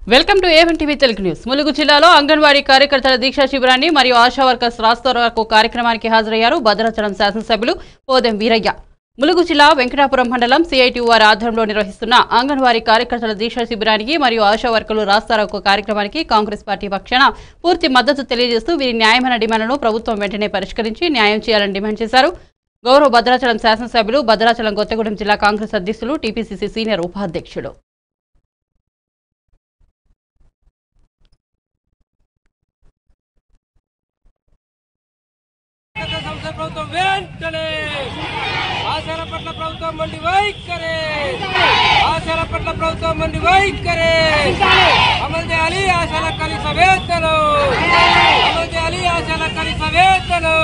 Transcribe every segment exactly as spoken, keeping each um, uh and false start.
Welcome to A one TV Telugu news. Mulugu జిల్లాలో అంగన్వాడీ కార్యకర్తల దీక్షా శిబిరాన్ని మరియు ఆశా వర్కర్స్ రాస్తారోకో కార్యక్రమానికి హాజరయ్యారు భద్రాచలం శాసనసభ్యులు పోదెం వీరయ్య. ములుగు జిల్లా వెంకటాపురం మండలం సిఐటియుఆర్ ఆధ్వర్యంలో నిర్వహిస్తున్న అంగన్వాడీ కార్యకర్తల దీక్షా శిబిరానికి మరియు ఆశా వర్కర్లు రాస్తారోకో కార్యక్రమానికి కాంగ్రెస్ పార్టీ పక్షాన పూర్తి మద్దతు తెలియజేస్తూ వీరి న్యాయమైన డిమాండ్లను ప్రభుత్వం వెంటనే పరిష్కరించి న్యాయం చేయాలని డిమాండ్ చేశారు. గౌరవ భద్రాచలం శాసనసభ్యులు, భద్రాచలం కొత్తగూడెం జిల్లా కాంగ్రెస్ అధ్యక్షులు, టీపీసీసీ సీనియర్ ఉపాధ్యక్షులు. ప్రభుత్వం వెంటనే ఆశాల పట్ల ప్రభుత్వం మండి వైఖరే ఆశాల పట్ల ప్రభుత్వం మండి వైఖరే అమలు చేయాలి ఆశాల కనీస వేతనం అమలు చేయాలి ఆశాల కనీస వేతనం.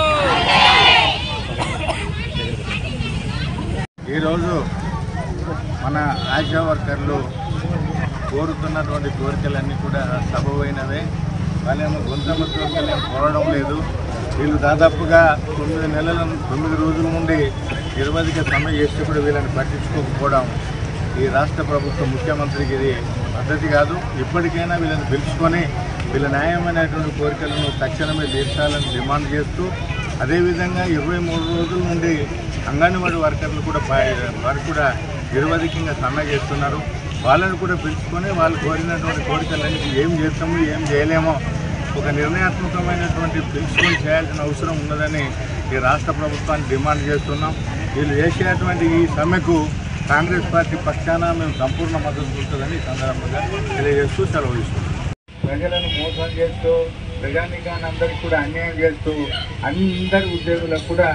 ఈరోజు మన ఆశా వర్కర్లు కోరుతున్నటువంటి కోరికలన్నీ కూడా సబబైనవే. వాళ్ళేమో గొంతమ్మ కోరికలు కోరడం లేదు. వీళ్ళు దాదాపుగా తొమ్మిది నెలల తొమ్మిది రోజుల నుండి ఇరవైకి సమ్మె చేస్తే కూడా వీళ్ళని పట్టించుకోకపోవడం ఈ రాష్ట్ర ప్రభుత్వ ముఖ్యమంత్రికి ఇది పద్ధతి కాదు. ఇప్పటికైనా వీళ్ళని పిలుచుకొని వీళ్ళ న్యాయమైనటువంటి కోరికలను తక్షణమే తీర్చాలని డిమాండ్ చేస్తూ, అదేవిధంగా ఇరవై మూడు రోజుల నుండి అంగన్వాడీ వర్కర్లు కూడా వారు కూడా ఇరవైకి సమ్మె చేస్తున్నారు. వాళ్ళని కూడా పిలుచుకొని వాళ్ళు కోరినటువంటి కోరికలన్నీ ఏం చేస్తాము ఏం చేయలేమో ఒక నిర్ణయాత్మకమైనటువంటి పిలుచుకొని చేయాల్సిన అవసరం ఉన్నదని ఈ రాష్ట్ర ప్రభుత్వాన్ని డిమాండ్ చేస్తున్నాం. వీళ్ళు చేసేటువంటి ఈ సమ్మెకు కాంగ్రెస్ పార్టీ పక్షాన మేము సంపూర్ణ మద్దతు ఉంటుందని ఈ సందర్భంగా తెలియజేస్తూ సెలవు ఇస్తున్నాం. ప్రజలను మోసం చేస్తూ, ప్రజానికాన్ని అందరికీ కూడా అన్యాయం చేస్తూ, అందరి ఉద్యోగులకు కూడా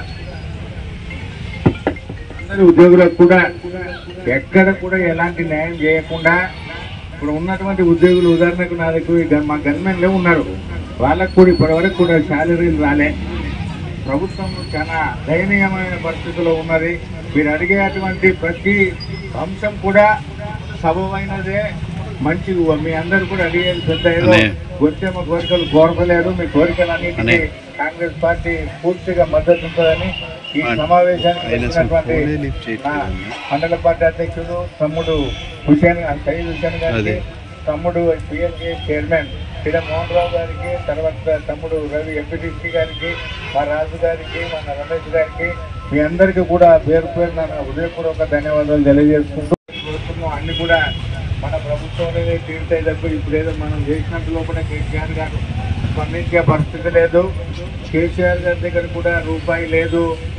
అందరి ఉద్యోగులకు కూడా ఎక్కడ కూడా ఎలాంటి న్యాయం చేయకుండా ఇప్పుడు ఉన్నటువంటి ఉద్యోగులు, ఉదాహరణకు నా దగ్గర మా గన్మెన్లే ఉన్నారు, వాళ్ళకు కూడా ఇప్పటివరకు కూడా శాలరీలు రాలే. ప్రభుత్వం చాలా దయనీయమైన పరిస్థితిలో ఉన్నది. మీరు అడిగేటువంటి ప్రతి అంశం కూడా సబబైనదే, మంచి. మీ అందరూ కూడా అడిగేది పెద్ద ఏదో గొంతెమ్మ కోరికలు కోరలేరు. మీ కోరికలన్నింటినీ కాంగ్రెస్ పార్టీ పూర్తిగా మద్దతు ఉంటుందని ఈ సమావేశానికి వచ్చినటువంటి మండల పార్టీ అధ్యక్షుడు తమ్ముడు హుసేన్ సయీద్ హుసేన్ గారికి, తమ్ముడు పిఎల్జీ చైర్మన్ పిడ మోహన్ రావు గారికి, తర్వాత తమ్ముడు రవి ఎంపీటీసీ గారికి, మా రాజు గారికి, మన రమేష్ గారికి, మీ అందరికీ కూడా పేరు పేరు నా హృదయపూర్వక ధన్యవాదాలు తెలియజేసుకుంటూ కోరుతున్నాం. అన్ని కూడా మన ప్రభుత్వంలోనే తీరుతాయి తప్ప ఇప్పుడు ఏదో మనం చేసినంత లోపల కేసీఆర్ గారు స్పందించే పరిస్థితి లేదు. కేసీఆర్ గారి దగ్గర కూడా రూపాయి లేదు.